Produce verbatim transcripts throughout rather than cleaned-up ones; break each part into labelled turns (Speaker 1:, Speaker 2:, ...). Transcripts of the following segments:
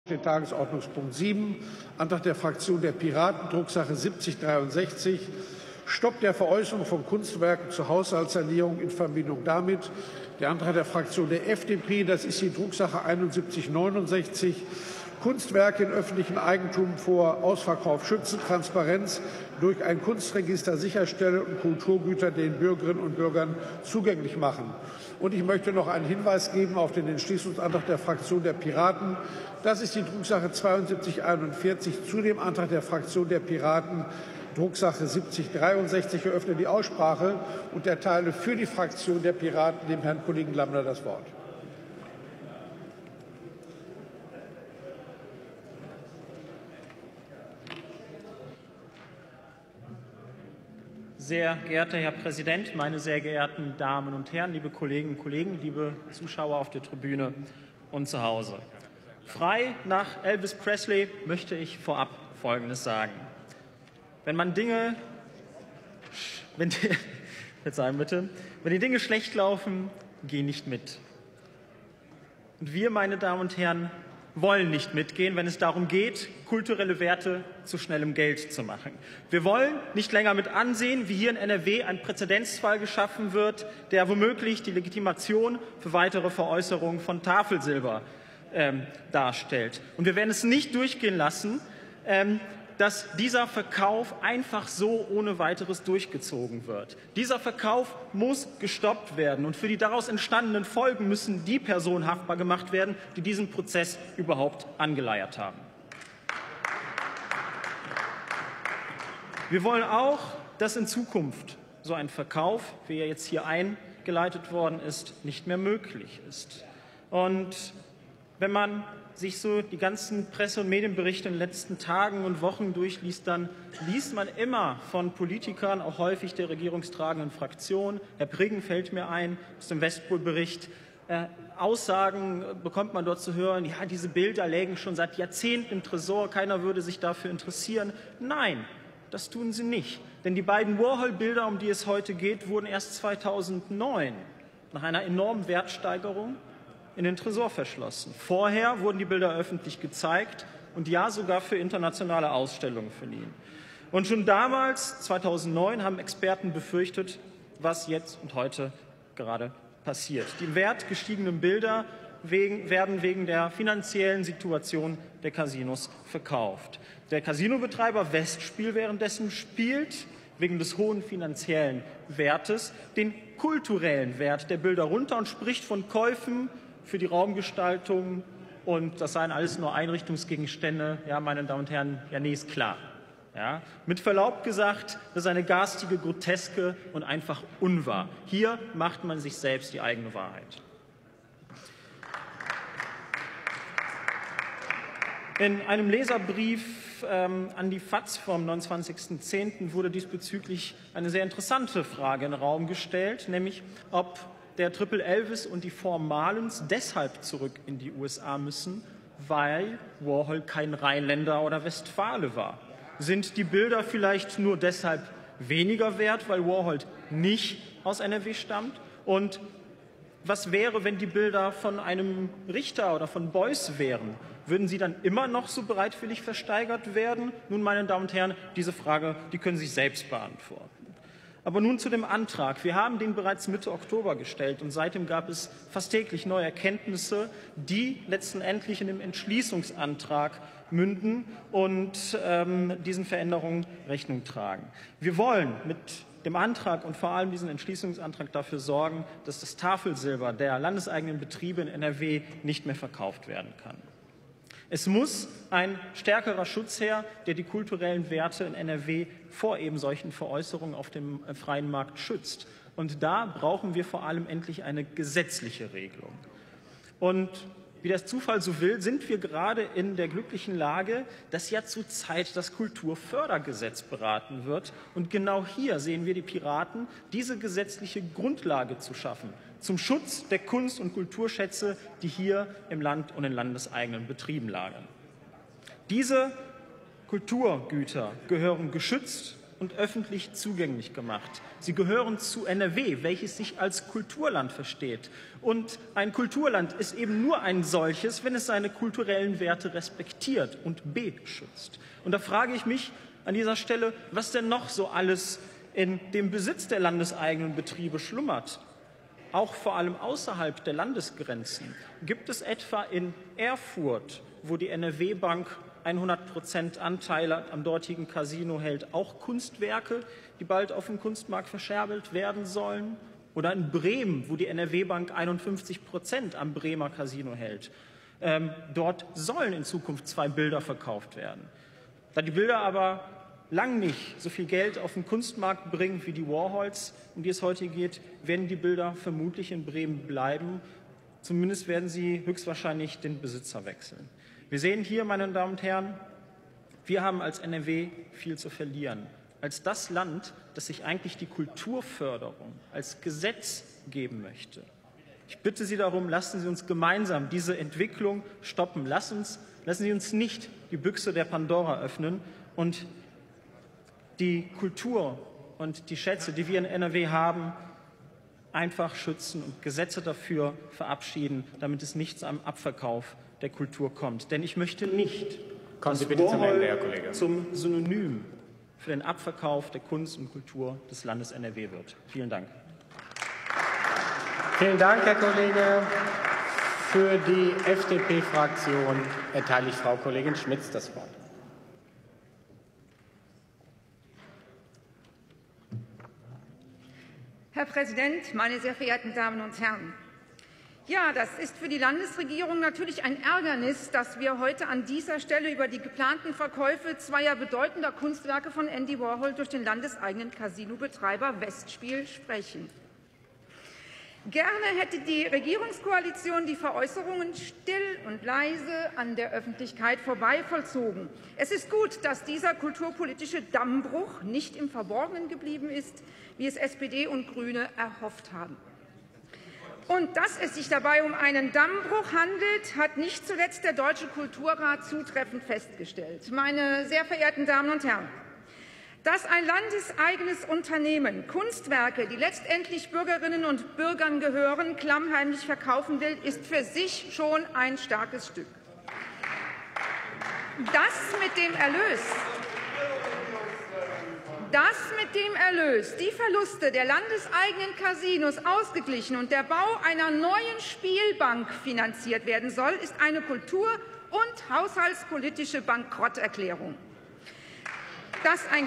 Speaker 1: Den Tagesordnungspunkt sieben, Antrag der Fraktion der Piraten, Drucksache siebzig dreiundsechzig, Stopp der Veräußerung von Kunstwerken zur Haushaltssanierung in Verbindung damit. Der Antrag der Fraktion der F D P, das ist die Drucksache einundsiebzig neunundsechzig, Kunstwerke in öffentlichem Eigentum vor Ausverkauf schützen, Transparenz durch ein Kunstregister sicherstellen und Kulturgüter den Bürgerinnen und Bürgern zugänglich machen. Und ich möchte noch einen Hinweis geben auf den Entschließungsantrag der Fraktion der Piraten. Das ist die Drucksache zweiundsiebzig einundvierzig zu dem Antrag der Fraktion der Piraten, Drucksache siebzig dreiundsechzig. Ich eröffne die Aussprache und erteile für die Fraktion der Piraten dem Herrn Kollegen Lambner das Wort.
Speaker 2: Sehr geehrter Herr Präsident, meine sehr geehrten Damen und Herren, liebe Kolleginnen und Kollegen, liebe Zuschauer auf der Tribüne und zu Hause. Frei nach Elvis Presley möchte ich vorab Folgendes sagen. Wenn man Dinge, wenn die, verzeihen bitte, wenn die Dinge schlecht laufen, geh nicht mit. Und wir, meine Damen und Herren, wollen nicht mitgehen, wenn es darum geht, kulturelle Werte zu schnellem Geld zu machen. Wir wollen nicht länger mit ansehen, wie hier in N R W ein Präzedenzfall geschaffen wird, der womöglich die Legitimation für weitere Veräußerungen von Tafelsilber ähm, darstellt. Und wir werden es nicht durchgehen lassen, ähm, dass dieser Verkauf einfach so ohne weiteres durchgezogen wird. Dieser Verkauf muss gestoppt werden, und für die daraus entstandenen Folgen müssen die Personen haftbar gemacht werden, die diesen Prozess überhaupt angeleiert haben. Wir wollen auch, dass in Zukunft so ein Verkauf, wie er jetzt hier eingeleitet worden ist, nicht mehr möglich ist. Und wenn man sich so die ganzen Presse- und Medienberichte in den letzten Tagen und Wochen durchliest, dann liest man immer von Politikern, auch häufig der regierungstragenden Fraktion. Herr Priggen fällt mir ein, aus dem Westpol-Bericht. Äh, Aussagen bekommt man dort zu hören, ja, diese Bilder lägen schon seit Jahrzehnten im Tresor, keiner würde sich dafür interessieren. Nein, das tun sie nicht. Denn die beiden Warhol-Bilder, um die es heute geht, wurden erst zweitausendneun nach einer enormen Wertsteigerung in den Tresor verschlossen. Vorher wurden die Bilder öffentlich gezeigt und ja sogar für internationale Ausstellungen verliehen. Und schon damals, zweitausendneun, haben Experten befürchtet, was jetzt und heute gerade passiert. Die im Wert gestiegenen Bilder wegen, werden wegen der finanziellen Situation der Casinos verkauft. Der Casinobetreiber Westspiel währenddessen spielt wegen des hohen finanziellen Wertes den kulturellen Wert der Bilder runter und spricht von Käufen für die Raumgestaltung, und das seien alles nur Einrichtungsgegenstände. Ja, meine Damen und Herren, ja, nee, ist klar. Ja, mit Verlaub gesagt, das ist eine garstige Groteske und einfach unwahr. Hier macht man sich selbst die eigene Wahrheit. In einem Leserbrief ähm, an die F A Z vom neunundzwanzigsten zehnten wurde diesbezüglich eine sehr interessante Frage in den Raum gestellt, nämlich ob der Triple Elvis und die Form Marlens deshalb zurück in die U S A müssen, weil Warhol kein Rheinländer oder Westfale war. Sind die Bilder vielleicht nur deshalb weniger wert, weil Warhol nicht aus N R W stammt? Und was wäre, wenn die Bilder von einem Richter oder von Beuys wären? Würden sie dann immer noch so bereitwillig versteigert werden? Nun, meine Damen und Herren, diese Frage, die können Sie sich selbst beantworten. Aber nun zu dem Antrag. Wir haben den bereits Mitte Oktober gestellt, und seitdem gab es fast täglich neue Erkenntnisse, die letztendlich in dem Entschließungsantrag münden und ähm, diesen Veränderungen Rechnung tragen. Wir wollen mit dem Antrag und vor allem diesen Entschließungsantrag dafür sorgen, dass das Tafelsilber der landeseigenen Betriebe in N R W nicht mehr verkauft werden kann. Es muss ein stärkerer Schutz her, der die kulturellen Werte in N R W vor eben solchen Veräußerungen auf dem freien Markt schützt. Und da brauchen wir vor allem endlich eine gesetzliche Regelung. Und wie das Zufall so will, sind wir gerade in der glücklichen Lage, dass ja zurzeit das Kulturfördergesetz beraten wird. Und genau hier sehen wir die Piraten, diese gesetzliche Grundlage zu schaffen zum Schutz der Kunst- und Kulturschätze, die hier im Land und in landeseigenen Betrieben lagern. Diese Kulturgüter gehören geschützt und öffentlich zugänglich gemacht. Sie gehören zu N R W, welches sich als Kulturland versteht. Und ein Kulturland ist eben nur ein solches, wenn es seine kulturellen Werte respektiert und beschützt. Und da frage ich mich an dieser Stelle, was denn noch so alles in dem Besitz der landeseigenen Betriebe schlummert. Auch vor allem außerhalb der Landesgrenzen. Gibt es etwa in Erfurt, wo die N R W Bank hundert Prozent Anteile am dortigen Casino hält, auch Kunstwerke, die bald auf dem Kunstmarkt verscherbelt werden sollen? Oder in Bremen, wo die N R W Bank einundfünfzig Prozent am Bremer Casino hält. Ähm, dort sollen in Zukunft zwei Bilder verkauft werden. Da die Bilder aber lang nicht so viel Geld auf den Kunstmarkt bringen wie die Warhols, um die es heute geht, werden die Bilder vermutlich in Bremen bleiben. Zumindest werden sie höchstwahrscheinlich den Besitzer wechseln. Wir sehen hier, meine Damen und Herren, wir haben als N R W viel zu verlieren. Als das Land, das sich eigentlich die Kulturförderung als Gesetz geben möchte. Ich bitte Sie darum, lassen Sie uns gemeinsam diese Entwicklung stoppen. Lassen, uns, lassen Sie uns nicht die Büchse der Pandora öffnen und die Kultur und die Schätze, die wir in N R W haben, einfach schützen und Gesetze dafür verabschieden, damit es nicht am Abverkauf der Kultur kommt. Denn ich möchte nicht,
Speaker 3: Kommen Sie
Speaker 2: dass
Speaker 3: bitte zum Ende, Herr
Speaker 2: Warhol
Speaker 3: Kollege.
Speaker 2: zum Synonym für den Abverkauf der Kunst und Kultur des Landes N R W wird. Vielen Dank.
Speaker 3: Vielen Dank, Herr Kollege. Für die F D P-Fraktion erteile ich Frau Kollegin Schmitz das Wort.
Speaker 4: Herr Präsident, meine sehr verehrten Damen und Herren! Ja, das ist für die Landesregierung natürlich ein Ärgernis, dass wir heute an dieser Stelle über die geplanten Verkäufe zweier bedeutender Kunstwerke von Andy Warhol durch den landeseigenen Casinobetreiber Westspiel sprechen. Gerne hätte die Regierungskoalition die Veräußerungen still und leise an der Öffentlichkeit vorbei vollzogen. Es ist gut, dass dieser kulturpolitische Dammbruch nicht im Verborgenen geblieben ist, wie es S P D und Grüne erhofft haben. Und dass es sich dabei um einen Dammbruch handelt, hat nicht zuletzt der Deutsche Kulturrat zutreffend festgestellt. Meine sehr verehrten Damen und Herren, dass ein landeseigenes Unternehmen Kunstwerke, die letztendlich Bürgerinnen und Bürgern gehören, klammheimlich verkaufen will, ist für sich schon ein starkes Stück. Das mit dem Erlös Dass mit dem Erlös die Verluste der landeseigenen Casinos ausgeglichen und der Bau einer neuen Spielbank finanziert werden soll, ist eine kultur- und haushaltspolitische Bankrotterklärung. Dass ein,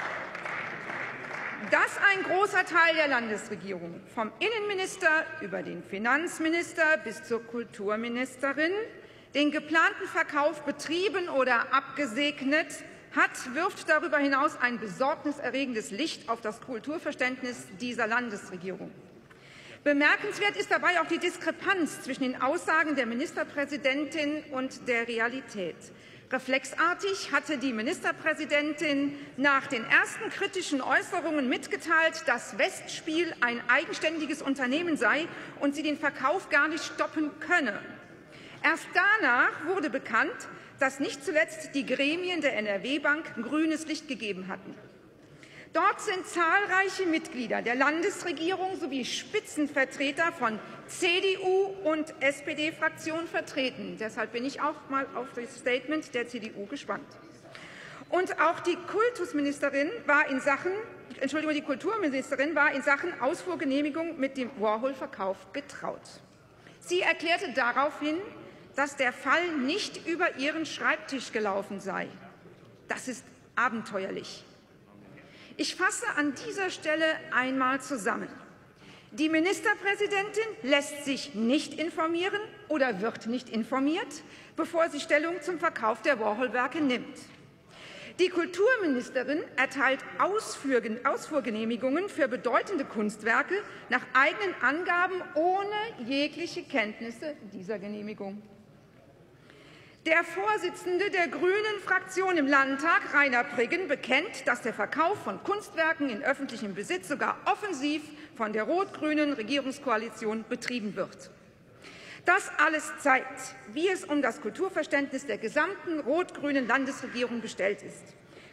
Speaker 4: dass ein großer Teil der Landesregierung, vom Innenminister über den Finanzminister bis zur Kulturministerin, den geplanten Verkauf betrieben oder abgesegnet hat, wirft darüber hinaus ein besorgniserregendes Licht auf das Kulturverständnis dieser Landesregierung. Bemerkenswert ist dabei auch die Diskrepanz zwischen den Aussagen der Ministerpräsidentin und der Realität. Reflexartig hatte die Ministerpräsidentin nach den ersten kritischen Äußerungen mitgeteilt, dass Westspiel ein eigenständiges Unternehmen sei und sie den Verkauf gar nicht stoppen könne. Erst danach wurde bekannt, dass nicht zuletzt die Gremien der N R W Bank grünes Licht gegeben hatten. Dort sind zahlreiche Mitglieder der Landesregierung sowie Spitzenvertreter von C D U und S P D-Fraktionen vertreten. Deshalb bin ich auch mal auf das Statement der C D U gespannt. Und auch die Kultusministerin war in Sachen, Entschuldigung, die Kulturministerin war in Sachen Ausfuhrgenehmigung mit dem Warhol-Verkauf betraut. Sie erklärte daraufhin, dass der Fall nicht über ihren Schreibtisch gelaufen sei. Das ist abenteuerlich. Ich fasse an dieser Stelle einmal zusammen. Die Ministerpräsidentin lässt sich nicht informieren oder wird nicht informiert, bevor sie Stellung zum Verkauf der Warhol-Werke nimmt. Die Kulturministerin erteilt Ausfuhrgenehmigungen für bedeutende Kunstwerke nach eigenen Angaben ohne jegliche Kenntnisse dieser Genehmigung. Der Vorsitzende der Grünen-Fraktion im Landtag, Rainer Priggen, bekennt, dass der Verkauf von Kunstwerken in öffentlichem Besitz sogar offensiv von der rot-grünen Regierungskoalition betrieben wird. Das alles zeigt, wie es um das Kulturverständnis der gesamten rot-grünen Landesregierung bestellt ist.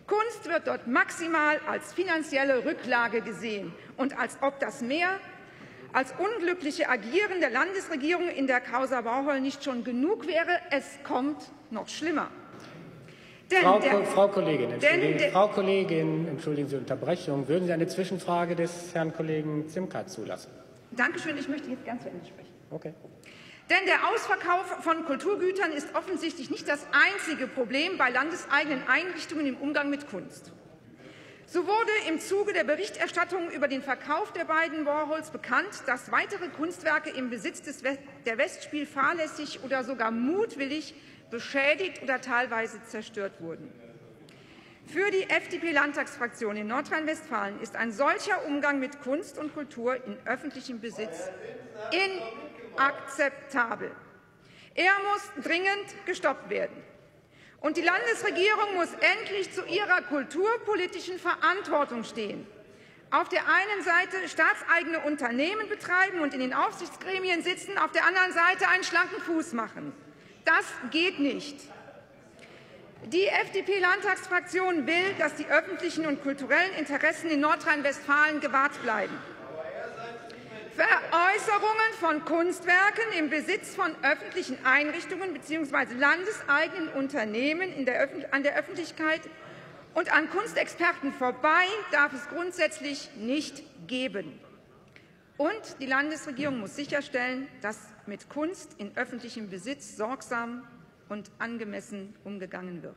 Speaker 4: Kunst wird dort maximal als finanzielle Rücklage gesehen und als ob das mehr als unglückliche Agieren der Landesregierung in der Causa Warhol nicht schon genug wäre. Es kommt noch schlimmer.
Speaker 3: Denn Frau, der, Frau, Kollegin, entschuldigen, der, Frau Kollegin, entschuldigen Sie die Unterbrechung. Würden Sie eine Zwischenfrage des Herrn Kollegen Zimkat zulassen?
Speaker 4: Dankeschön, ich möchte jetzt ganz zu Ende sprechen.
Speaker 3: Okay.
Speaker 4: Denn der Ausverkauf von Kulturgütern ist offensichtlich nicht das einzige Problem bei landeseigenen Einrichtungen im Umgang mit Kunst. So wurde im Zuge der Berichterstattung über den Verkauf der beiden Warhols bekannt, dass weitere Kunstwerke im Besitz des West der Westspiel fahrlässig oder sogar mutwillig beschädigt oder teilweise zerstört wurden. Für die F D P-Landtagsfraktion in Nordrhein-Westfalen ist ein solcher Umgang mit Kunst und Kultur in öffentlichem Besitz inakzeptabel. Er muss dringend gestoppt werden. Und die Landesregierung muss endlich zu ihrer kulturpolitischen Verantwortung stehen. Auf der einen Seite staatseigene Unternehmen betreiben und in den Aufsichtsgremien sitzen, auf der anderen Seite einen schlanken Fuß machen. Das geht nicht. Die F D P-Landtagsfraktion will, dass die öffentlichen und kulturellen Interessen in Nordrhein-Westfalen gewahrt bleiben. Veräußerungen von Kunstwerken im Besitz von öffentlichen Einrichtungen bzw. landeseigenen Unternehmen in der an der Öffentlichkeit und an Kunstexperten vorbei darf es grundsätzlich nicht geben. Und die Landesregierung muss sicherstellen, dass mit Kunst in öffentlichem Besitz sorgsam und angemessen umgegangen wird.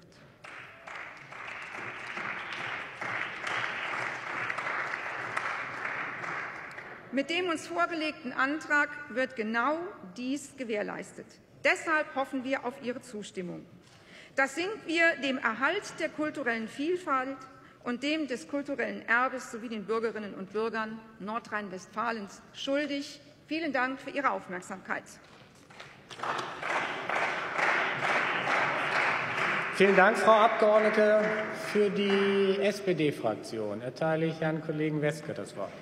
Speaker 4: Mit dem uns vorgelegten Antrag wird genau dies gewährleistet. Deshalb hoffen wir auf Ihre Zustimmung. Das sind wir dem Erhalt der kulturellen Vielfalt und dem des kulturellen Erbes sowie den Bürgerinnen und Bürgern Nordrhein-Westfalens schuldig. Vielen Dank für Ihre Aufmerksamkeit.
Speaker 3: Vielen Dank, Frau Abgeordnete. Für die S P D-Fraktion erteile ich Herrn Kollegen Westke das Wort.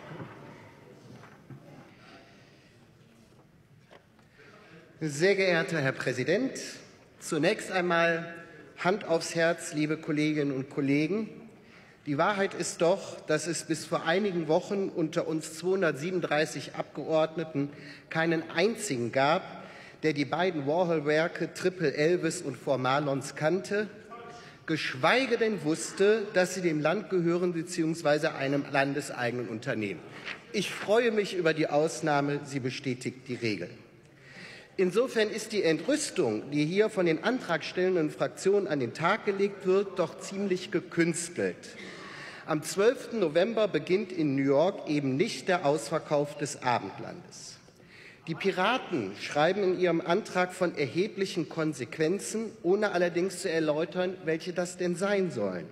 Speaker 5: Sehr geehrter Herr Präsident, zunächst einmal Hand aufs Herz, liebe Kolleginnen und Kollegen. Die Wahrheit ist doch, dass es bis vor einigen Wochen unter uns zweihundertsiebenunddreißig Abgeordneten keinen einzigen gab, der die beiden Warhol-Werke Triple Elvis und Four Marlons kannte, geschweige denn wusste, dass sie dem Land gehören bzw. einem landeseigenen Unternehmen. Ich freue mich über die Ausnahme, sie bestätigt die Regel. Insofern ist die Entrüstung, die hier von den antragstellenden Fraktionen an den Tag gelegt wird, doch ziemlich gekünstelt. Am zwölften November beginnt in New York eben nicht der Ausverkauf des Abendlandes. Die Piraten schreiben in ihrem Antrag von erheblichen Konsequenzen, ohne allerdings zu erläutern, welche das denn sein sollen.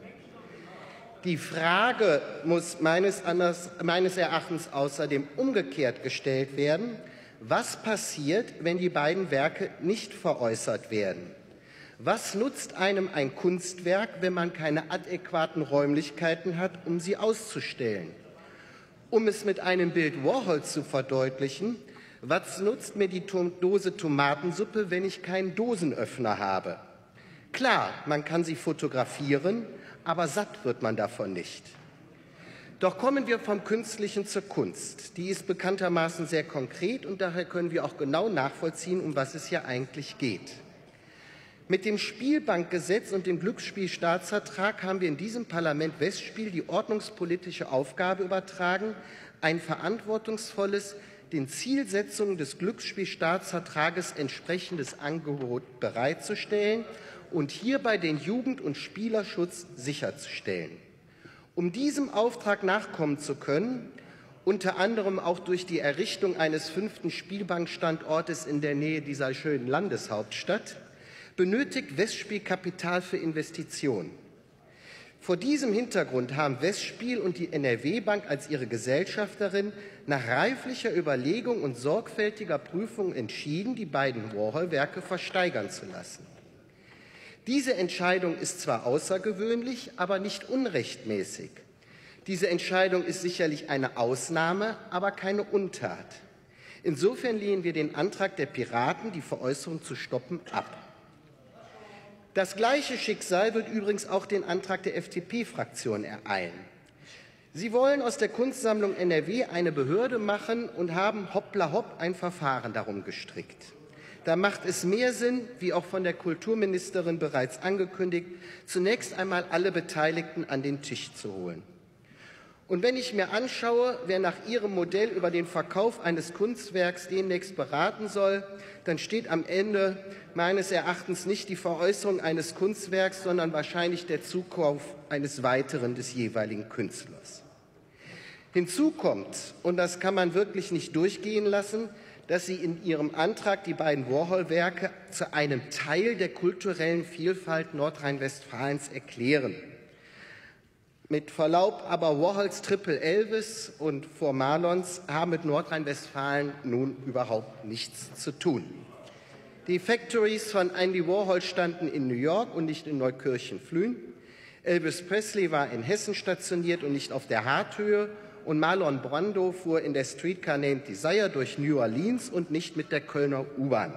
Speaker 5: Die Frage muss meines, meines Erachtens außerdem umgekehrt gestellt werden: Was passiert, wenn die beiden Werke nicht veräußert werden? Was nutzt einem ein Kunstwerk, wenn man keine adäquaten Räumlichkeiten hat, um sie auszustellen? Um es mit einem Bild Warhols zu verdeutlichen: Was nutzt mir die Dose Tomatensuppe, wenn ich keinen Dosenöffner habe? Klar, man kann sie fotografieren, aber satt wird man davon nicht. Doch kommen wir vom Künstlichen zur Kunst. Die ist bekanntermaßen sehr konkret und daher können wir auch genau nachvollziehen, um was es hier eigentlich geht. Mit dem Spielbankgesetz und dem Glücksspielstaatsvertrag haben wir in diesem Parlament Westspiel die ordnungspolitische Aufgabe übertragen, ein verantwortungsvolles, den Zielsetzungen des Glücksspielstaatsvertrages entsprechendes Angebot bereitzustellen und hierbei den Jugend- und Spielerschutz sicherzustellen. Um diesem Auftrag nachkommen zu können, unter anderem auch durch die Errichtung eines fünften Spielbankstandortes in der Nähe dieser schönen Landeshauptstadt, benötigt Westspiel Kapital für Investitionen. Vor diesem Hintergrund haben Westspiel und die N R W-Bank als ihre Gesellschafterin nach reiflicher Überlegung und sorgfältiger Prüfung entschieden, die beiden Warhol-Werke versteigern zu lassen. Diese Entscheidung ist zwar außergewöhnlich, aber nicht unrechtmäßig. Diese Entscheidung ist sicherlich eine Ausnahme, aber keine Untat. Insofern lehnen wir den Antrag der Piraten, die Veräußerung zu stoppen, ab. Das gleiche Schicksal wird übrigens auch den Antrag der F D P-Fraktion ereilen. Sie wollen aus der Kunstsammlung N R W eine Behörde machen und haben hoppla hopp ein Verfahren darum gestrickt. Da macht es mehr Sinn, wie auch von der Kulturministerin bereits angekündigt, zunächst einmal alle Beteiligten an den Tisch zu holen. Und wenn ich mir anschaue, wer nach ihrem Modell über den Verkauf eines Kunstwerks demnächst beraten soll, dann steht am Ende meines Erachtens nicht die Veräußerung eines Kunstwerks, sondern wahrscheinlich der Zukauf eines weiteren des jeweiligen Künstlers. Hinzu kommt, und das kann man wirklich nicht durchgehen lassen, dass Sie in Ihrem Antrag die beiden Warhol-Werke zu einem Teil der kulturellen Vielfalt Nordrhein-Westfalens erklären. Mit Verlaub, aber Warhols Triple Elvis und Four Marlons haben mit Nordrhein-Westfalen nun überhaupt nichts zu tun. Die Factories von Andy Warhol standen in New York und nicht in Neukirchen-Flühen. Elvis Presley war in Hessen stationiert und nicht auf der Harthöhe. Und Marlon Brando fuhr in der Streetcar Named Desire durch New Orleans und nicht mit der Kölner U-Bahn.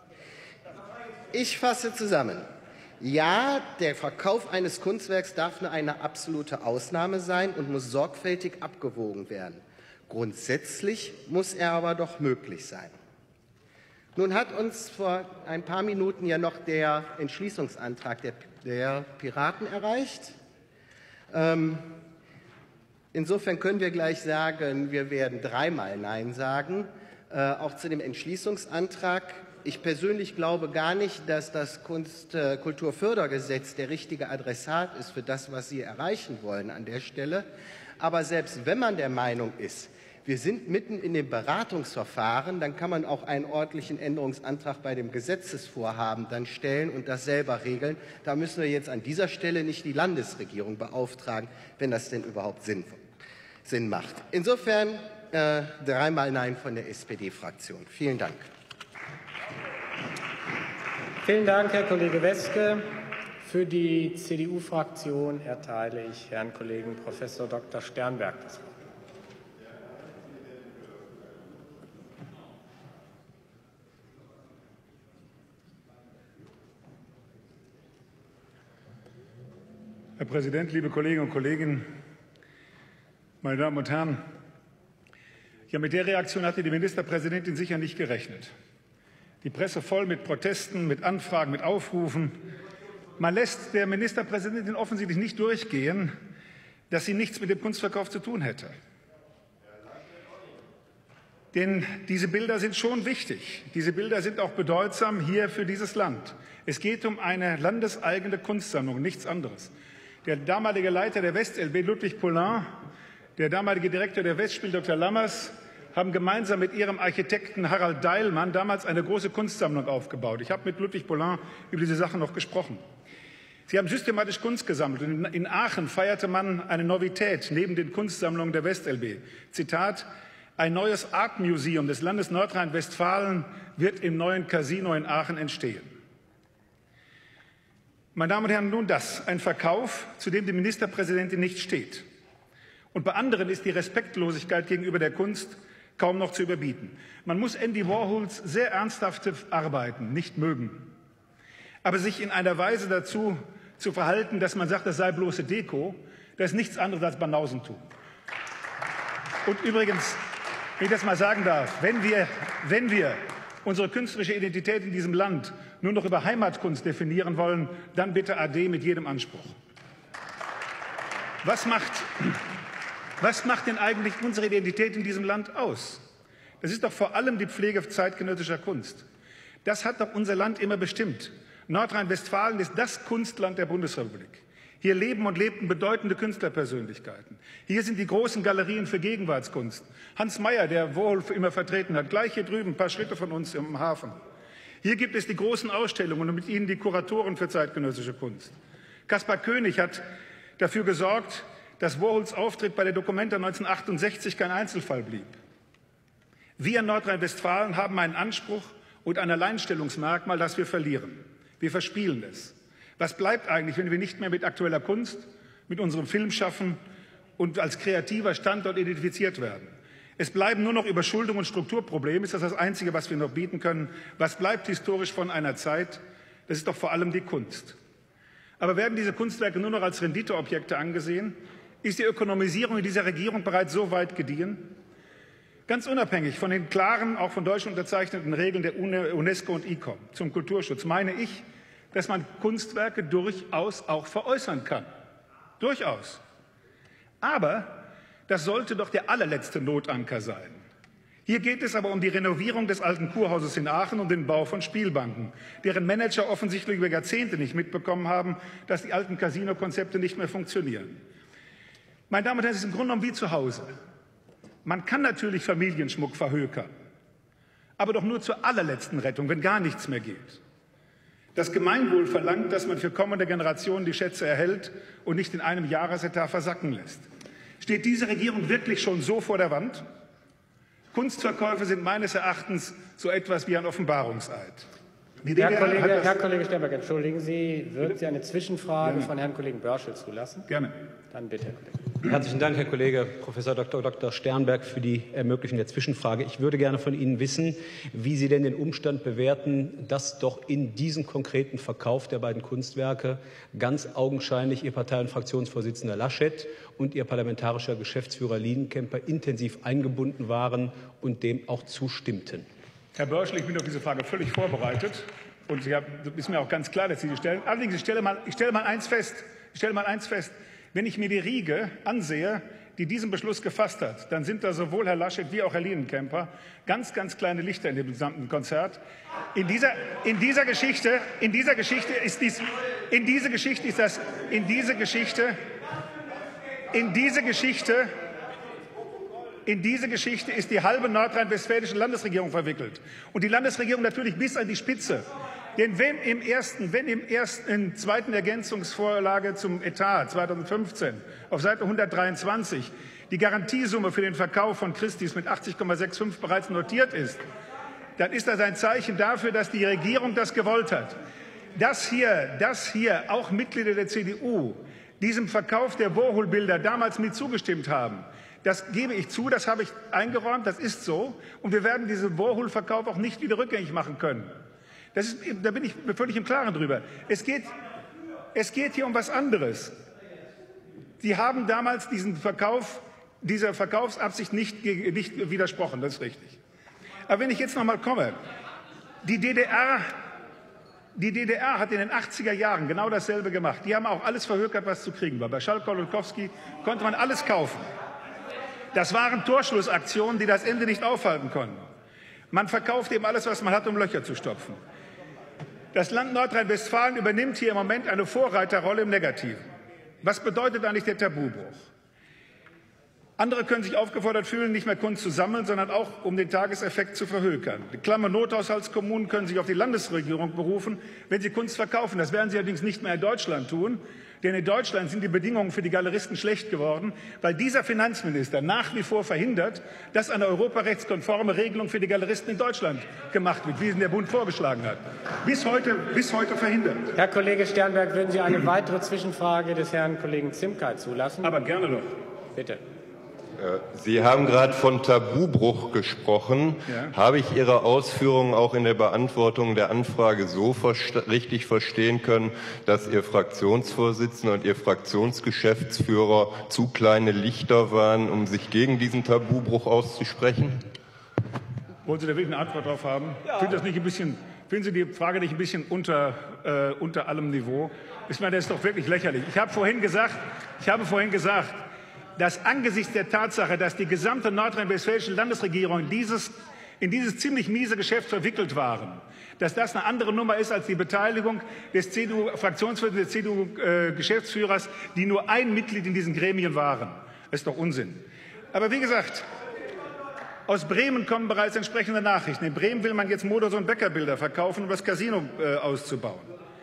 Speaker 5: Ich fasse zusammen. Ja, der Verkauf eines Kunstwerks darf nur eine absolute Ausnahme sein und muss sorgfältig abgewogen werden. Grundsätzlich muss er aber doch möglich sein. Nun hat uns vor ein paar Minuten ja noch der Entschließungsantrag der, der Piraten erreicht. Ähm, insofern können wir gleich sagen, wir werden dreimal Nein sagen, äh, auch zu dem Entschließungsantrag. Ich persönlich glaube gar nicht, dass das Kunst, äh, Kulturfördergesetz der richtige Adressat ist für das, was Sie erreichen wollen an der Stelle. Aber selbst wenn man der Meinung ist, wir sind mitten in dem Beratungsverfahren, dann kann man auch einen ordentlichen Änderungsantrag bei dem Gesetzesvorhaben dann stellen und das selber regeln. Da müssen wir jetzt an dieser Stelle nicht die Landesregierung beauftragen, wenn das denn überhaupt Sinn, Sinn macht. Insofern äh, dreimal Nein von der S P D-Fraktion. Vielen Dank.
Speaker 3: Vielen Dank, Herr Kollege Weske. Für die C D U-Fraktion erteile ich Herrn Kollegen Professor Doktor Sternberg das Wort.
Speaker 6: Herr Präsident, liebe Kolleginnen und Kollegen, meine Damen und Herren! Ja, mit der Reaktion hatte die Ministerpräsidentin sicher nicht gerechnet. Die Presse voll mit Protesten, mit Anfragen, mit Aufrufen. Man lässt der Ministerpräsidentin offensichtlich nicht durchgehen, dass sie nichts mit dem Kunstverkauf zu tun hätte. Denn diese Bilder sind schon wichtig. Diese Bilder sind auch bedeutsam hier für dieses Land. Es geht um eine landeseigene Kunstsammlung, nichts anderes. Der damalige Leiter der West-L B, Ludwig Poulain, der damalige Direktor der Westspiel, Doktor Lammers, haben gemeinsam mit ihrem Architekten Harald Deilmann damals eine große Kunstsammlung aufgebaut. Ich habe mit Ludwig Poulain über diese Sache noch gesprochen. Sie haben systematisch Kunst gesammelt. Und in Aachen feierte man eine Novität neben den Kunstsammlungen der West-L B. Zitat: Ein neues Art Museum des Landes Nordrhein-Westfalen wird im neuen Casino in Aachen entstehen. Meine Damen und Herren, nun das, ein Verkauf, zu dem die Ministerpräsidentin nicht steht. Und bei anderen ist die Respektlosigkeit gegenüber der Kunst kaum noch zu überbieten. Man muss Andy Warhols sehr ernsthafte Arbeiten nicht mögen, aber sich in einer Weise dazu zu verhalten, dass man sagt, das sei bloße Deko, das ist nichts anderes als Banausentum. Und übrigens, wenn ich das mal sagen darf, wenn wir, wenn wir unsere künstlerische Identität in diesem Land nur noch über Heimatkunst definieren wollen, dann bitte ade mit jedem Anspruch. Was macht, was macht denn eigentlich unsere Identität in diesem Land aus? Das ist doch vor allem die Pflege zeitgenössischer Kunst. Das hat doch unser Land immer bestimmt. Nordrhein-Westfalen ist das Kunstland der Bundesrepublik. Hier leben und lebten bedeutende Künstlerpersönlichkeiten. Hier sind die großen Galerien für Gegenwartskunst. Hans Mayer, der Warhol immer vertreten hat, gleich hier drüben, ein paar Schritte von uns im Hafen. Hier gibt es die großen Ausstellungen und mit ihnen die Kuratoren für zeitgenössische Kunst. Kaspar König hat dafür gesorgt, dass Warhols Auftritt bei der Documenta neunzehnhundertachtundsechzig kein Einzelfall blieb. Wir in Nordrhein-Westfalen haben einen Anspruch und ein Alleinstellungsmerkmal, das wir verlieren. Wir verspielen es. Was bleibt eigentlich, wenn wir nicht mehr mit aktueller Kunst, mit unserem Film schaffen und als kreativer Standort identifiziert werden? Es bleiben nur noch Überschuldung und Strukturprobleme. Ist das das Einzige, was wir noch bieten können? Was bleibt historisch von einer Zeit? Das ist doch vor allem die Kunst. Aber werden diese Kunstwerke nur noch als Renditeobjekte angesehen? Ist die Ökonomisierung in dieser Regierung bereits so weit gediehen? Ganz unabhängig von den klaren, auch von Deutschland unterzeichneten Regeln der UNESCO und I C O M zum Kulturschutz meine ich, dass man Kunstwerke durchaus auch veräußern kann. Durchaus. Aber das sollte doch der allerletzte Notanker sein. Hier geht es aber um die Renovierung des alten Kurhauses in Aachen und den Bau von Spielbanken, deren Manager offensichtlich über Jahrzehnte nicht mitbekommen haben, dass die alten Casino-Konzepte nicht mehr funktionieren. Meine Damen und Herren, es ist im Grunde genommen wie zu Hause. Man kann natürlich Familienschmuck verhökern, aber doch nur zur allerletzten Rettung, wenn gar nichts mehr geht. Das Gemeinwohl verlangt, dass man für kommende Generationen die Schätze erhält und nicht in einem Jahresetat versacken lässt. Steht diese Regierung wirklich schon so vor der Wand? Kunstverkäufe sind meines Erachtens so etwas wie ein Offenbarungseid.
Speaker 3: Herr Kollege, Herr Kollege Sternberg, entschuldigen Sie, würden Sie eine Zwischenfrage Gerne. von Herrn Kollegen Börschel zulassen?
Speaker 6: Gerne.
Speaker 3: Dann bitte, Herr Kollege.
Speaker 7: Herzlichen Dank, Herr Kollege Professor Doktor Doktor Sternberg, für die Ermöglichung der Zwischenfrage. Ich würde gerne von Ihnen wissen, wie Sie denn den Umstand bewerten, dass doch in diesen konkreten Verkauf der beiden Kunstwerke ganz augenscheinlich Ihr Partei- und Fraktionsvorsitzender Laschet und Ihr parlamentarischer Geschäftsführer Lienenkemper intensiv eingebunden waren und dem auch zustimmten.
Speaker 6: Herr Börschel, ich bin auf diese Frage völlig vorbereitet und es ist mir auch ganz klar, dass Sie die stellen. Allerdings, ich stelle mal, ich stelle mal eins fest, ich stelle mal eins fest. Wenn ich mir die Riege ansehe, die diesen Beschluss gefasst hat, dann sind da sowohl Herr Laschet wie auch Herr Lienenkemper ganz, ganz kleine Lichter in dem gesamten Konzert. In dieser, in dieser Geschichte, in dieser Geschichte ist dies, in diese Geschichte ist das, in diese Geschichte, in diese Geschichte, in diese Geschichte ist die halbe nordrhein-westfälische Landesregierung verwickelt. Und die Landesregierung natürlich bis an die Spitze. Denn wenn im ersten, wenn im ersten, in zweiten Ergänzungsvorlage zum Etat zweitausendfünfzehn auf Seite hundertdreiundzwanzig die Garantiesumme für den Verkauf von Christie's mit achtzig Komma fünfundsechzig bereits notiert ist, dann ist das ein Zeichen dafür, dass die Regierung das gewollt hat. Dass hier, dass hier auch Mitglieder der C D U diesem Verkauf der Warhol-Bilder damals mit zugestimmt haben, das gebe ich zu, das habe ich eingeräumt, das ist so. Und wir werden diesen Warhol-Verkauf auch nicht wieder rückgängig machen können. Das ist, da bin ich völlig im Klaren drüber. Es geht, es geht hier um was anderes. Sie haben damals diesen Verkauf, dieser Verkaufsabsicht nicht, nicht widersprochen, das ist richtig. Aber wenn ich jetzt noch mal komme, die D D R, die D D R hat in den achtziger Jahren genau dasselbe gemacht. Die haben auch alles verhökert, was zu kriegen war. Bei Schalk-Golokowski konnte man alles kaufen. Das waren Torschlussaktionen, die das Ende nicht aufhalten konnten. Man verkauft eben alles, was man hat, um Löcher zu stopfen. Das Land Nordrhein-Westfalen übernimmt hier im Moment eine Vorreiterrolle im Negativen. Was bedeutet eigentlich der Tabubruch? Andere können sich aufgefordert fühlen, nicht mehr Kunst zu sammeln, sondern auch, um den Tageseffekt zu verhökern. Die Klammer Nothaushaltskommunen können sich auf die Landesregierung berufen, wenn sie Kunst verkaufen. Das werden sie allerdings nicht mehr in Deutschland tun. Denn in Deutschland sind die Bedingungen für die Galeristen schlecht geworden, weil dieser Finanzminister nach wie vor verhindert, dass eine europarechtskonforme Regelung für die Galeristen in Deutschland gemacht wird, wie es der Bund vorgeschlagen hat. Bis heute, bis heute verhindert.
Speaker 3: Herr Kollege Sternberg, würden Sie eine weitere Zwischenfrage des Herrn Kollegen Zimka zulassen?
Speaker 6: Aber gerne doch.
Speaker 3: Bitte.
Speaker 8: Sie haben gerade von Tabubruch gesprochen. Ja. Habe ich Ihre Ausführungen auch in der Beantwortung der Anfrage so versta- richtig verstehen können, dass Ihr Fraktionsvorsitzender und Ihr Fraktionsgeschäftsführer zu kleine Lichter waren, um sich gegen diesen Tabubruch auszusprechen?
Speaker 6: Wollen Sie da wirklich eine Antwort darauf haben? Ja. Finden, das nicht ein bisschen, finden Sie die Frage nicht ein bisschen unter, äh, unter allem Niveau? Ich meine, das ist doch wirklich lächerlich. Ich habe vorhin gesagt, ich habe vorhin gesagt, dass angesichts der Tatsache, dass die gesamte nordrhein-westfälische Landesregierung in dieses, in dieses ziemlich miese Geschäft verwickelt waren, dass das eine andere Nummer ist als die Beteiligung des C D U-Fraktionsvorsitzenden, des C D U-Geschäftsführers, die nur ein Mitglied in diesen Gremien waren. Das ist doch Unsinn. Aber wie gesagt, aus Bremen kommen bereits entsprechende Nachrichten. In Bremen will man jetzt Modus- und Bäckerbilder verkaufen, um das Casino äh, auszubauen.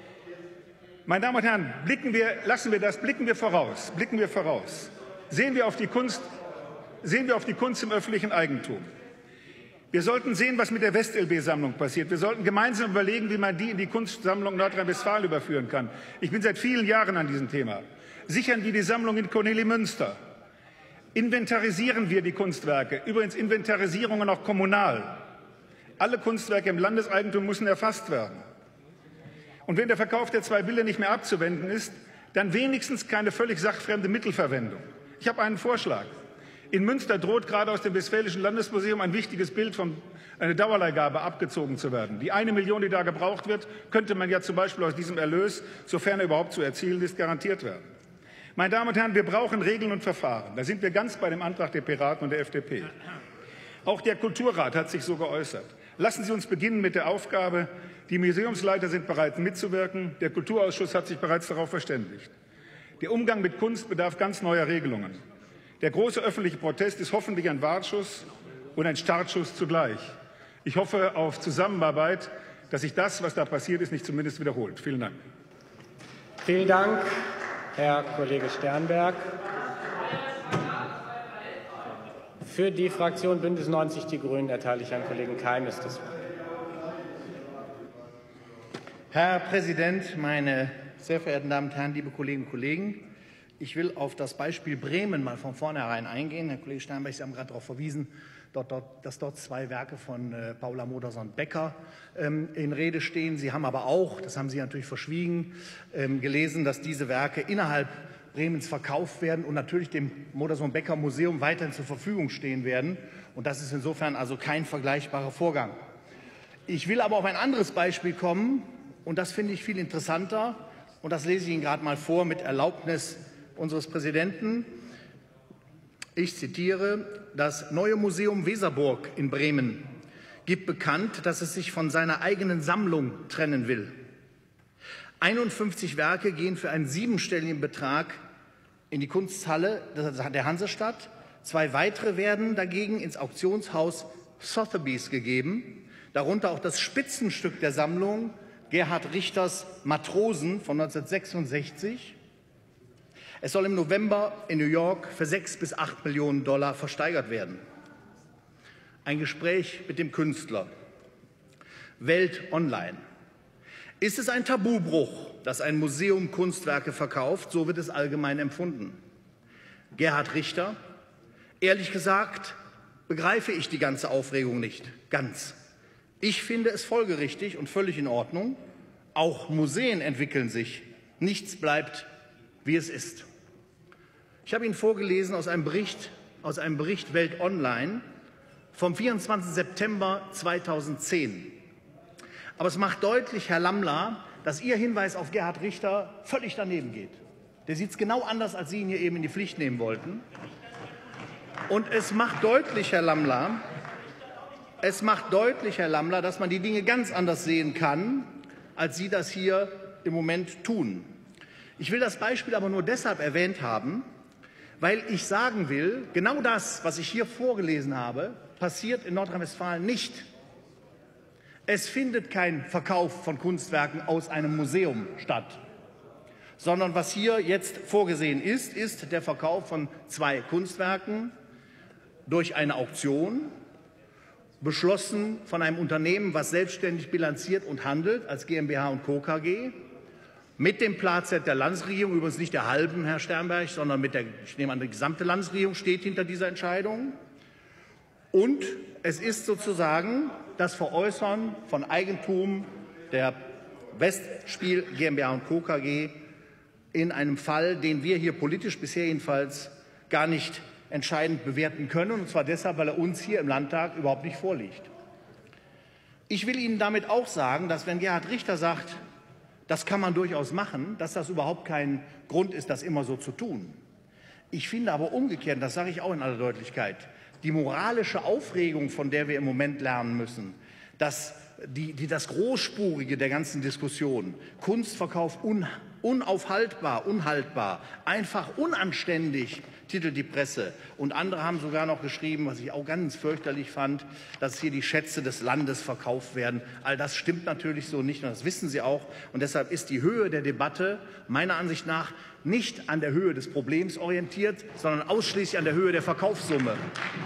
Speaker 6: Meine Damen und Herren, blicken wir, lassen wir das, blicken wir voraus, blicken wir voraus. Sehen wir auf die Kunst, sehen wir auf die Kunst im öffentlichen Eigentum. Wir sollten sehen, was mit der West-L B-Sammlung passiert. Wir sollten gemeinsam überlegen, wie man die in die Kunstsammlung Nordrhein-Westfalen überführen kann. Ich bin seit vielen Jahren an diesem Thema. Sichern wir die Sammlung in Cornelimünster. Inventarisieren wir die Kunstwerke. Übrigens Inventarisierungen auch kommunal. Alle Kunstwerke im Landeseigentum müssen erfasst werden. Und wenn der Verkauf der zwei Bilder nicht mehr abzuwenden ist, dann wenigstens keine völlig sachfremde Mittelverwendung. Ich habe einen Vorschlag. In Münster droht gerade aus dem Westfälischen Landesmuseum ein wichtiges Bild von einer Dauerleihgabe abgezogen zu werden. Die eine Million, die da gebraucht wird, könnte man ja zum Beispiel aus diesem Erlös, sofern er überhaupt zu erzielen ist, garantiert werden. Meine Damen und Herren, wir brauchen Regeln und Verfahren. Da sind wir ganz bei dem Antrag der Piraten und der F D P. Auch der Kulturrat hat sich so geäußert. Lassen Sie uns beginnen mit der Aufgabe. Die Museumsleiter sind bereit, mitzuwirken. Der Kulturausschuss hat sich bereits darauf verständigt. Der Umgang mit Kunst bedarf ganz neuer Regelungen. Der große öffentliche Protest ist hoffentlich ein Warnschuss und ein Startschuss zugleich. Ich hoffe auf Zusammenarbeit, dass sich das, was da passiert ist, nicht zumindest wiederholt. Vielen Dank.
Speaker 3: Vielen Dank, Herr Kollege Sternberg. Für die Fraktion Bündnis neunzig Die Grünen erteile ich Herrn Kollegen Keimes das Wort.
Speaker 9: Herr Präsident, meine sehr verehrten Damen und Herren, liebe Kolleginnen und Kollegen! Ich will auf das Beispiel Bremen mal von vornherein eingehen. Herr Kollege Sternberg, Sie haben gerade darauf verwiesen, dort, dort, dass dort zwei Werke von äh, Paula Modersohn-Becker ähm, in Rede stehen. Sie haben aber auch, das haben Sie natürlich verschwiegen, ähm, gelesen, dass diese Werke innerhalb Bremens verkauft werden und natürlich dem Modersohn-Becker-Museum weiterhin zur Verfügung stehen werden. Und das ist insofern also kein vergleichbarer Vorgang. Ich will aber auf ein anderes Beispiel kommen, und das finde ich viel interessanter. Und das lese ich Ihnen gerade mal vor mit Erlaubnis unseres Präsidenten. Ich zitiere: Das neue Museum Weserburg in Bremen gibt bekannt, dass es sich von seiner eigenen Sammlung trennen will. einundfünfzig Werke gehen für einen siebenstelligen Betrag in die Kunsthalle der Hansestadt. Zwei weitere werden dagegen ins Auktionshaus Sotheby's gegeben, darunter auch das Spitzenstück der Sammlung, Gerhard Richters Matrosen von neunzehnhundertsechsundsechzig. Es soll im November in New York für sechs bis acht Millionen Dollar versteigert werden. Ein Gespräch mit dem Künstler. Welt Online. Ist es ein Tabubruch, dass ein Museum Kunstwerke verkauft? So wird es allgemein empfunden. Gerhard Richter. Ehrlich gesagt begreife ich die ganze Aufregung nicht. Ganz. Ich finde es folgerichtig und völlig in Ordnung. Auch Museen entwickeln sich. Nichts bleibt, wie es ist. Ich habe Ihnen vorgelesen aus einem Bericht, aus einem Bericht Welt Online vom vierundzwanzigsten September zweitausendzehn. Aber es macht deutlich, Herr Lammler, dass Ihr Hinweis auf Gerhard Richter völlig daneben geht. Der sieht es genau anders, als Sie ihn hier eben in die Pflicht nehmen wollten. Und es macht deutlich, Herr Lammler, es macht deutlich, Herr Lammler, dass man die Dinge ganz anders sehen kann, als Sie das hier im Moment tun. Ich will das Beispiel aber nur deshalb erwähnt haben, weil ich sagen will, genau das, was ich hier vorgelesen habe, passiert in Nordrhein-Westfalen nicht. Es findet kein Verkauf von Kunstwerken aus einem Museum statt, sondern was hier jetzt vorgesehen ist, ist der Verkauf von zwei Kunstwerken durch eine Auktion, beschlossen von einem Unternehmen, was selbstständig bilanziert und handelt, als GmbH und Co. K G, mit dem Plan-Z der Landesregierung, übrigens nicht der halben, Herr Sternberg, sondern mit der, ich nehme an, die gesamte Landesregierung steht hinter dieser Entscheidung. Und es ist sozusagen das Veräußern von Eigentum der Westspiel GmbH und Co. K G in einem Fall, den wir hier politisch bisher jedenfalls gar nicht entscheidend bewerten können, und zwar deshalb, weil er uns hier im Landtag überhaupt nicht vorliegt. Ich will Ihnen damit auch sagen, dass wenn Gerhard Richter sagt, das kann man durchaus machen, dass das überhaupt kein Grund ist, das immer so zu tun. Ich finde aber umgekehrt, das sage ich auch in aller Deutlichkeit, die moralische Aufregung, von der wir im Moment lernen müssen, dass die, die das Großspurige der ganzen Diskussion, Kunstverkauf un, unaufhaltbar, unhaltbar, einfach unanständig, titelt die Presse. Und andere haben sogar noch geschrieben, was ich auch ganz fürchterlich fand, dass hier die Schätze des Landes verkauft werden. All das stimmt natürlich so nicht, und das wissen Sie auch. Und deshalb ist die Höhe der Debatte meiner Ansicht nach nicht an der Höhe des Problems orientiert, sondern ausschließlich an der Höhe der Verkaufssumme.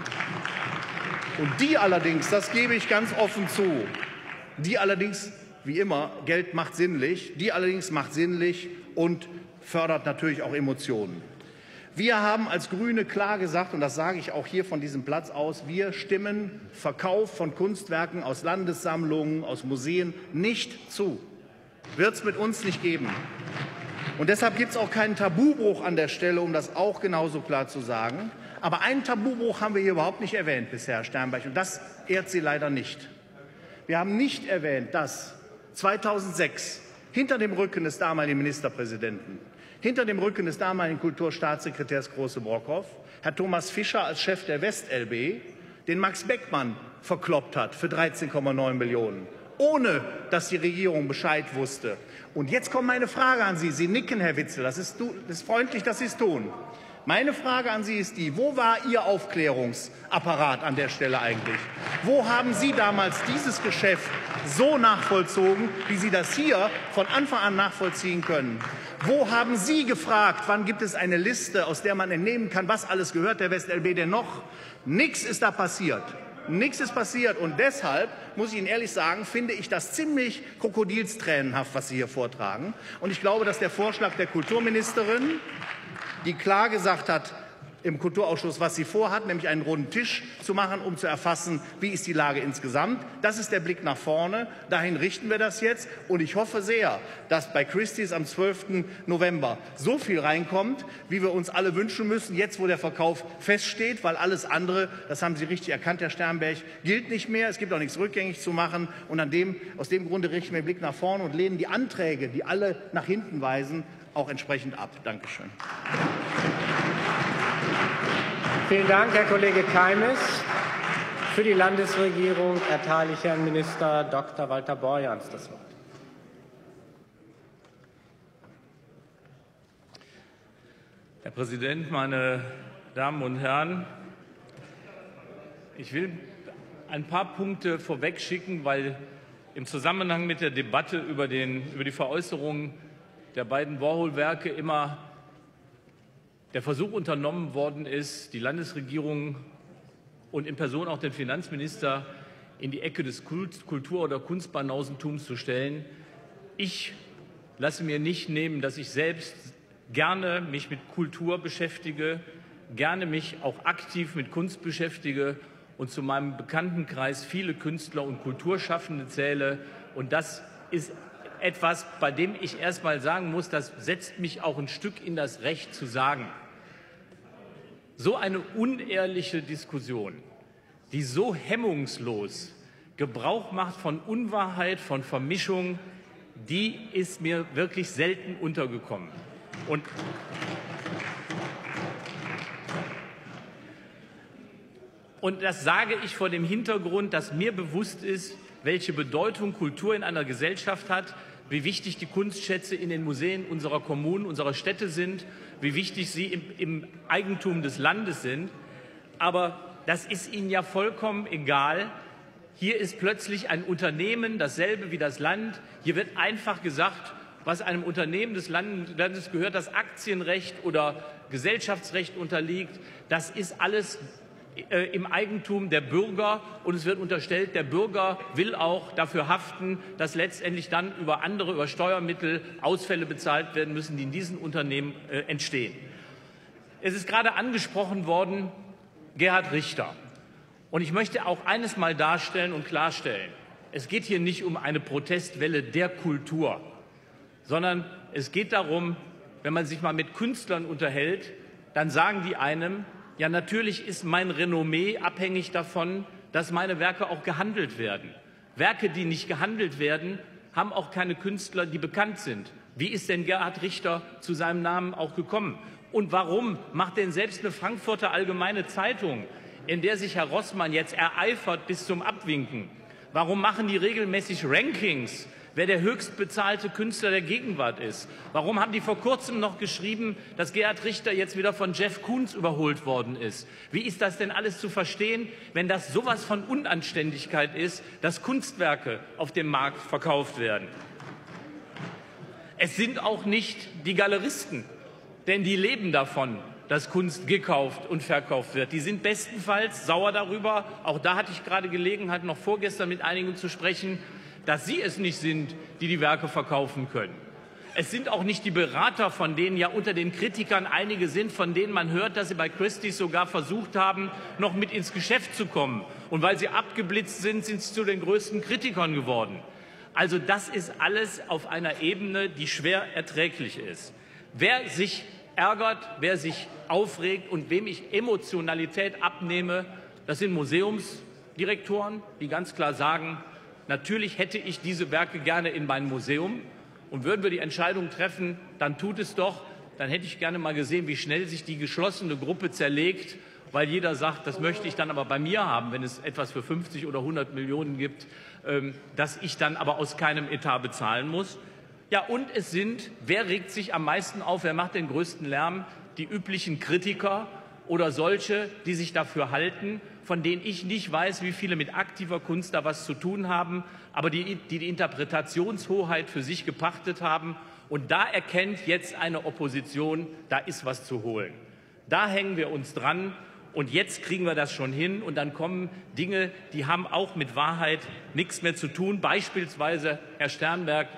Speaker 9: Und die allerdings, das gebe ich ganz offen zu, die allerdings, wie immer, Geld macht sinnlich, die allerdings macht sinnlich und fördert natürlich auch Emotionen. Wir haben als Grüne klar gesagt, und das sage ich auch hier von diesem Platz aus, wir stimmen Verkauf von Kunstwerken aus Landessammlungen, aus Museen nicht zu. wird es mit uns nicht geben. Und deshalb gibt es auch keinen Tabubruch an der Stelle, um das auch genauso klar zu sagen. Aber einen Tabubruch haben wir hier überhaupt nicht erwähnt bisher, Herr Sternberg, und das ehrt Sie leider nicht. Wir haben nicht erwähnt, dass zweitausendsechs hinter dem Rücken des damaligen Ministerpräsidenten, hinter dem Rücken des damaligen Kulturstaatssekretärs Große-Brockhoff, Herr Thomas Fischer als Chef der West-L B den Max Beckmann verkloppt hat für dreizehn Komma neun Millionen, ohne dass die Regierung Bescheid wusste. Und jetzt kommt meine Frage an Sie. Sie nicken, Herr Witzel. Das ist, das ist freundlich, dass Sie es tun. Meine Frage an Sie ist die, wo war Ihr Aufklärungsapparat an der Stelle eigentlich? Wo haben Sie damals dieses Geschäft so nachvollzogen, wie Sie das hier von Anfang an nachvollziehen können? Wo haben Sie gefragt, wann gibt es eine Liste, aus der man entnehmen kann, was alles gehört der West-L B denn noch? Nichts ist da passiert. Nichts ist passiert. Und deshalb, muss ich Ihnen ehrlich sagen, finde ich das ziemlich krokodilstränenhaft, was Sie hier vortragen. Und ich glaube, dass der Vorschlag der Kulturministerin, die klar gesagt hat im Kulturausschuss, was sie vorhat, nämlich einen runden Tisch zu machen, um zu erfassen, wie ist die Lage insgesamt. Das ist der Blick nach vorne. Dahin richten wir das jetzt. Und ich hoffe sehr, dass bei Christie's am zwölften November so viel reinkommt, wie wir uns alle wünschen müssen, jetzt wo der Verkauf feststeht, weil alles andere, das haben Sie richtig erkannt, Herr Sternberg, gilt nicht mehr. Es gibt auch nichts rückgängig zu machen. Und an dem, aus dem Grunde richten wir den Blick nach vorne und lehnen die Anträge, die alle nach hinten weisen, auch entsprechend ab. Dankeschön.
Speaker 3: Vielen Dank, Herr Kollege Keimes. Für die Landesregierung erteile ich Herrn Minister Doktor Walter Borjans das Wort.
Speaker 10: Herr Präsident, meine Damen und Herren! Ich will ein paar Punkte vorwegschicken, weil im Zusammenhang mit der Debatte über, den, über die Veräußerung der beiden Warhol-Werke immer der Versuch unternommen worden ist, die Landesregierung und in Person auch den Finanzminister in die Ecke des Kultur- oder Kunstbanausentums zu stellen. Ich lasse mir nicht nehmen, dass ich selbst gerne mich mit Kultur beschäftige, gerne mich auch aktiv mit Kunst beschäftige und zu meinem Bekanntenkreis viele Künstler und Kulturschaffende zähle. Und das ist etwas, bei dem ich erst mal sagen muss, das setzt mich auch ein Stück in das Recht zu sagen. So eine unehrliche Diskussion, die so hemmungslos Gebrauch macht von Unwahrheit, von Vermischung, die ist mir wirklich selten untergekommen. Und Und das sage ich vor dem Hintergrund, dass mir bewusst ist, welche Bedeutung Kultur in einer Gesellschaft hat, wie wichtig die Kunstschätze in den Museen unserer Kommunen, unserer Städte sind, wie wichtig sie im, im Eigentum des Landes sind. Aber das ist Ihnen ja vollkommen egal. Hier ist plötzlich ein Unternehmen, dasselbe wie das Land. Hier wird einfach gesagt, was einem Unternehmen des Landes gehört, das Aktienrecht oder Gesellschaftsrecht unterliegt. Das ist alles im Eigentum der Bürger, und es wird unterstellt, der Bürger will auch dafür haften, dass letztendlich dann über andere, über Steuermittel Ausfälle bezahlt werden müssen, die in diesen Unternehmen äh, entstehen. Es ist gerade angesprochen worden, Gerhard Richter. Und ich möchte auch eines mal darstellen und klarstellen. Es geht hier nicht um eine Protestwelle der Kultur, sondern es geht darum, wenn man sich mal mit Künstlern unterhält, dann sagen die einem, ja, natürlich ist mein Renommee abhängig davon, dass meine Werke auch gehandelt werden. Werke, die nicht gehandelt werden, haben auch keine Künstler, die bekannt sind. Wie ist denn Gerhard Richter zu seinem Namen auch gekommen? Und warum macht denn selbst eine Frankfurter Allgemeine Zeitung, in der sich Herr Rossmann jetzt ereifert bis zum Abwinken, warum machen die regelmäßig Rankings, wer der höchstbezahlte Künstler der Gegenwart ist? Warum haben die vor kurzem noch geschrieben, dass Gerhard Richter jetzt wieder von Jeff Koons überholt worden ist? Wie ist das denn alles zu verstehen, wenn das sowas von Unanständigkeit ist, dass Kunstwerke auf dem Markt verkauft werden? Es sind auch nicht die Galeristen, denn die leben davon, dass Kunst gekauft und verkauft wird. Die sind bestenfalls sauer darüber. Auch da hatte ich gerade Gelegenheit, noch vorgestern mit einigen zu sprechen, dass sie es nicht sind, die die Werke verkaufen können. Es sind auch nicht die Berater, von denen ja unter den Kritikern einige sind, von denen man hört, dass sie bei Christie's sogar versucht haben, noch mit ins Geschäft zu kommen. Und weil sie abgeblitzt sind, sind sie zu den größten Kritikern geworden. Also das ist alles auf einer Ebene, die schwer erträglich ist. Wer sich ärgert, wer sich aufregt und wem ich Emotionalität abnehme, das sind Museumsdirektoren, die ganz klar sagen, natürlich hätte ich diese Werke gerne in meinem Museum. Und würden wir die Entscheidung treffen, dann tut es doch. Dann hätte ich gerne mal gesehen, wie schnell sich die geschlossene Gruppe zerlegt, weil jeder sagt, das möchte ich dann aber bei mir haben, wenn es etwas für fünfzig oder hundert Millionen gibt, das ich dann aber aus keinem Etat bezahlen muss. Ja, und es sind, wer regt sich am meisten auf, wer macht den größten Lärm? Die üblichen Kritiker oder solche, die sich dafür halten, von denen ich nicht weiß, wie viele mit aktiver Kunst da was zu tun haben, aber die die, die Interpretationshoheit für sich gepachtet haben. Und da erkennt jetzt eine Opposition, da ist was zu holen. Da hängen wir uns dran. Und jetzt kriegen wir das schon hin. Und dann kommen Dinge, die haben auch mit Wahrheit nichts mehr zu tun. Beispielsweise, Herr Sternberg,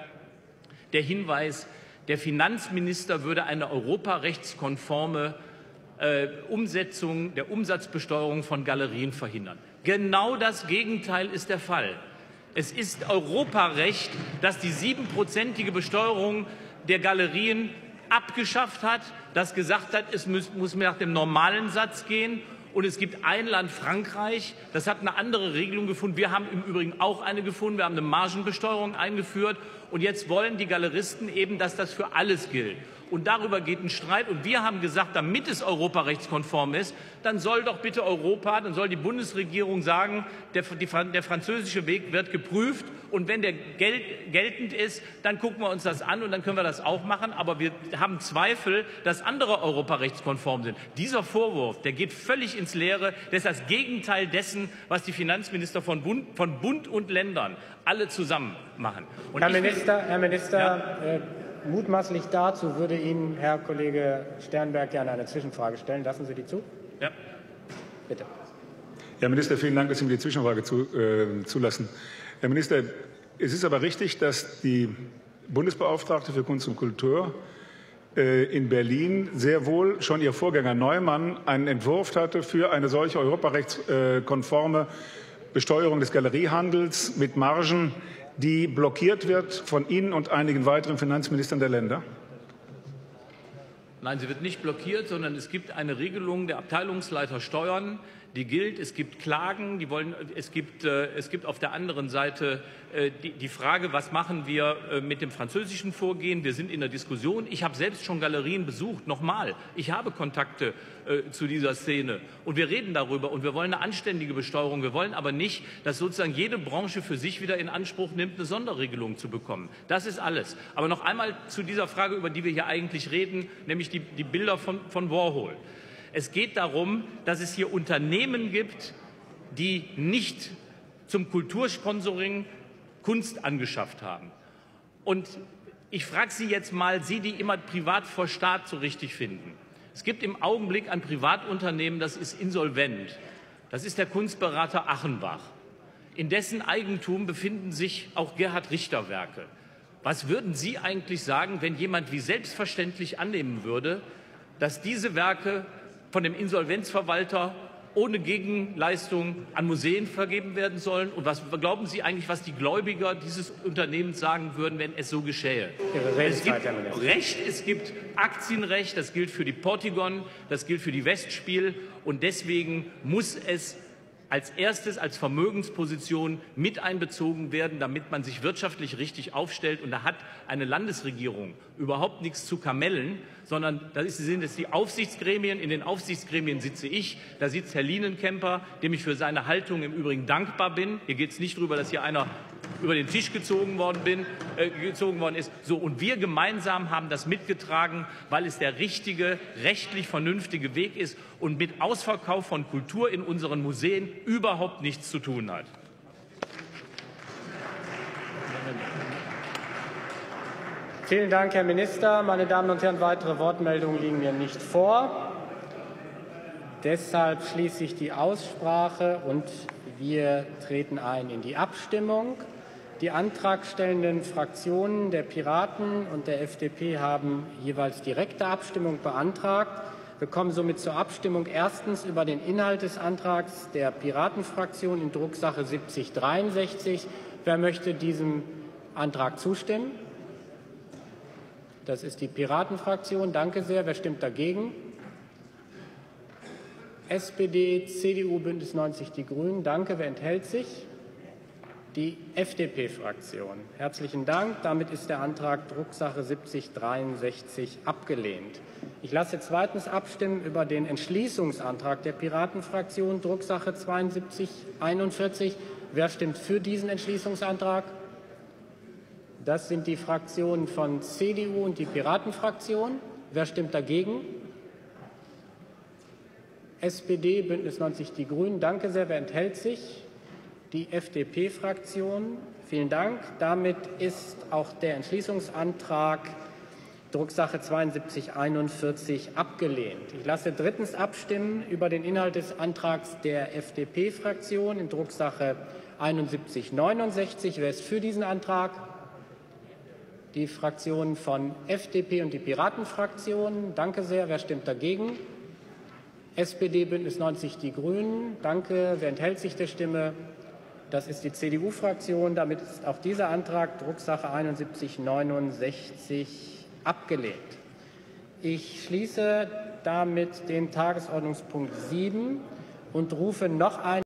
Speaker 10: der Hinweis, der Finanzminister würde eine europarechtskonforme äh, Umsetzung der Umsatzbesteuerung von Galerien verhindern. Genau das Gegenteil ist der Fall. Es ist Europarecht, das die siebenprozentige Besteuerung der Galerien abgeschafft hat, das gesagt hat, es muss, muss nach dem normalen Satz gehen. Und es gibt ein Land, Frankreich, das hat eine andere Regelung gefunden. Wir haben im Übrigen auch eine gefunden. Wir haben eine Margenbesteuerung eingeführt. Und jetzt wollen die Galeristen eben, dass das für alles gilt. Und darüber geht ein Streit. Und wir haben gesagt, damit es europarechtskonform ist, dann soll doch bitte Europa, dann soll die Bundesregierung sagen, der, die, der französische Weg wird geprüft. Und wenn der gel geltend ist, dann gucken wir uns das an und dann können wir das auch machen. Aber wir haben Zweifel, dass andere europarechtskonform sind. Dieser Vorwurf, der geht völlig ins Leere. Das ist das Gegenteil dessen, was die Finanzminister von Bund, von Bund und Ländern alle zusammen machen. Und
Speaker 3: Herr Minister, Herr Minister,
Speaker 10: ja?
Speaker 3: äh, mutmaßlich dazu würde Ihnen Herr Kollege Sternberg gerne eine Zwischenfrage stellen. Lassen Sie die zu?
Speaker 10: Ja.
Speaker 3: Bitte.
Speaker 6: Herr Minister, vielen Dank, dass Sie mir die Zwischenfrage zu, äh, zulassen. Herr Minister, es ist aber richtig, dass die Bundesbeauftragte für Kunst und Kultur äh, in Berlin sehr wohl schon ihr Vorgänger Neumann einen Entwurf hatte für eine solche europarechtskonforme Besteuerung des Galeriehandels mit Margen, die blockiert wird von Ihnen und einigen weiteren Finanzministern der Länder?
Speaker 10: Nein, sie wird nicht blockiert, sondern es gibt eine Regelung der Abteilungsleiter Steuern, die gilt. Es gibt Klagen, die wollen, es, gibt, äh, es gibt auf der anderen Seite äh, die, die Frage, was machen wir äh, mit dem französischen Vorgehen? Wir sind in der Diskussion. Ich habe selbst schon Galerien besucht. Nochmal, ich habe Kontakte äh, zu dieser Szene. Und wir reden darüber. Und wir wollen eine anständige Besteuerung. Wir wollen aber nicht, dass sozusagen jede Branche für sich wieder in Anspruch nimmt, eine Sonderregelung zu bekommen. Das ist alles. Aber noch einmal zu dieser Frage, über die wir hier eigentlich reden, nämlich die, die Bilder von, von Warhol. Es geht darum, dass es hier Unternehmen gibt, die nicht zum Kultursponsoring Kunst angeschafft haben. Und ich frage Sie jetzt mal, Sie, die immer privat vor Staat so richtig finden. Es gibt im Augenblick ein Privatunternehmen, das ist insolvent. Das ist der Kunstberater Achenbach. In dessen Eigentum befinden sich auch Gerhard Richter Werke. Was würden Sie eigentlich sagen, wenn jemand wie selbstverständlich annehmen würde, dass diese Werke von dem Insolvenzverwalter ohne Gegenleistung an Museen vergeben werden sollen? Und was glauben Sie eigentlich, was die Gläubiger dieses Unternehmens sagen würden, wenn es so geschähe? Es gibt Recht, es gibt Aktienrecht, das gilt für die Portigon, das gilt für die Westspiel. Und deswegen muss es als erstes als Vermögensposition mit einbezogen werden, damit man sich wirtschaftlich richtig aufstellt. Und da hat eine Landesregierung überhaupt nichts zu kamellen, sondern das sind es die Aufsichtsgremien. In den Aufsichtsgremien sitze ich, da sitzt Herr Lienenkemper, dem ich für seine Haltung im Übrigen dankbar bin. Hier geht es nicht darüber, dass hier einer über den Tisch gezogen worden, bin, äh, gezogen worden ist. So, und wir gemeinsam haben das mitgetragen, weil es der richtige, rechtlich vernünftige Weg ist und mit Ausverkauf von Kultur in unseren Museen überhaupt nichts zu tun hat.
Speaker 3: Vielen Dank, Herr Minister. Meine Damen und Herren, weitere Wortmeldungen liegen mir nicht vor. Deshalb schließe ich die Aussprache und wir treten ein in die Abstimmung. Die antragstellenden Fraktionen der Piraten und der F D P haben jeweils direkte Abstimmung beantragt. Wir kommen somit zur Abstimmung erstens über den Inhalt des Antrags der Piratenfraktion in Drucksache siebzig dreiundsechzig. Wer möchte diesem Antrag zustimmen? Das ist die Piratenfraktion. Danke sehr. Wer stimmt dagegen? S P D, C D U, Bündnis neunzig, die Grünen. Danke. Wer enthält sich? Die F D P-Fraktion. Herzlichen Dank. Damit ist der Antrag Drucksache siebzig dreiundsechzig abgelehnt. Ich lasse zweitens abstimmen über den Entschließungsantrag der Piratenfraktion, Drucksache zweiundsiebzig einundvierzig. Wer stimmt für diesen Entschließungsantrag? Das sind die Fraktionen von C D U und die Piratenfraktion. Wer stimmt dagegen? S P D, Bündnis neunzig, die Grünen. Danke sehr. Wer enthält sich? Die F D P-Fraktion. Vielen Dank. Damit ist auch der Entschließungsantrag Drucksache zweiundsiebzig einundvierzig abgelehnt. Ich lasse drittens abstimmen über den Inhalt des Antrags der F D P-Fraktion in Drucksache einundsiebzig neunundsechzig. Wer ist für diesen Antrag? Die Fraktionen von F D P und die Piratenfraktion. Danke sehr. Wer stimmt dagegen? S P D, Bündnis neunzig, die Grünen. Danke. Wer enthält sich der Stimme? Das ist die C D U-Fraktion. Damit ist auch dieser Antrag Drucksache einundsiebzig neunundsechzig abgelehnt. Ich schließe damit den Tagesordnungspunkt sieben und rufe noch ein